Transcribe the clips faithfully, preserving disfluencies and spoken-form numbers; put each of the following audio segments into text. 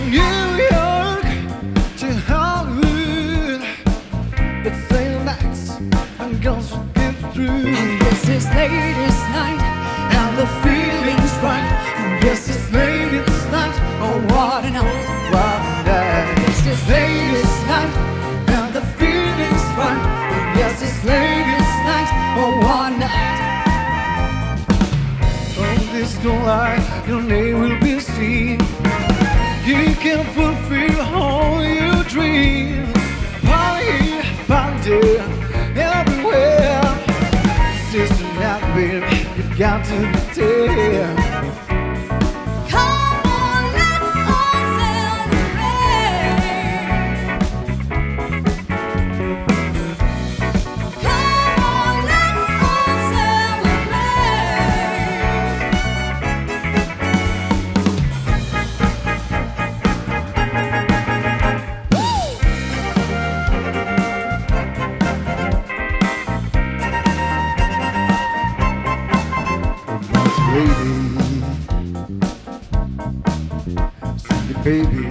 New York to Hollywood, it's late nights and girls will get through. Yes, it's ladies' night and the feeling's right. Yes, it's ladies' night. Oh, what a night, What a night. yes, it's ladies' night and the feeling's right. Yes, it's ladies' night. Oh, what a night. On this light, your name will be seen. You can fulfill all your dreams. Party, party, everywhere. Sister, now, baby, you got to be there. Come on, let's all celebrate. Come on, let's all celebrate. Baby,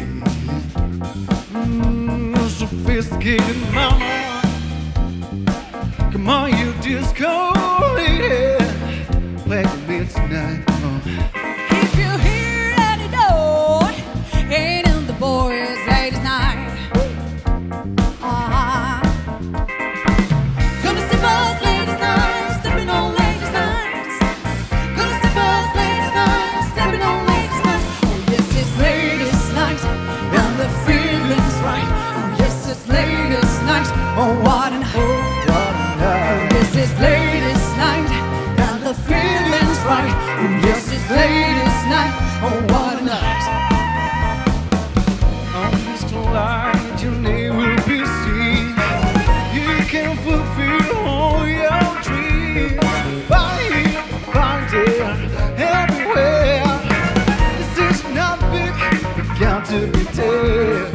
mm, sophisticated mama, come on, you disco lady, play with me tonight, come on. If you hear any note, ain't in the boys' ladies' night. Uh-huh. Gonna see us ladies' night, stepping on ladies' nights. Gonna see us ladies' night, stepping on ladies' nights. Oh yes, it's ladies' night, and the feeling's right. Oh yes, it's ladies' night. Oh what a night, What a night. oh yes, it's ladies' night, and the feeling's right. Oh yes, it's ladies' night. Oh what a night. On this light, your name will be seen. You can fulfill all your dreams. Party, party, everywhere. This is not big, you got to be there.